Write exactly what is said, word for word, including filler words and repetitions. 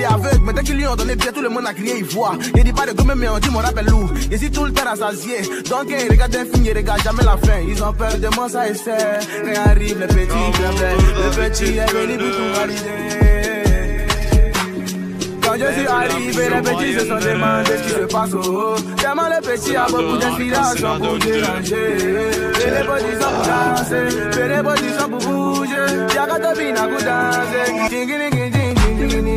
est aveugle, mais dès qu'ils lui ont donné bien, tout le monde a crié, il voit. Il dit pas de gomme, mais on dit mon rappel lourd. Il dit tout le temps rassasié. Donc, il regarde un film, il regarde jamais la fin. Ils ont peur de moi, ça essaie. Rien arrive, le petit, le petit est venu pour tout valider. Quand je suis arrivé, les petits se sont demandé ce qui se passe au haut. Tellement le petit a beaucoup d'inspiration pour déranger. Et les positions pour danser, et les positions pour bouger. Y'a qu'à te bina pour danser.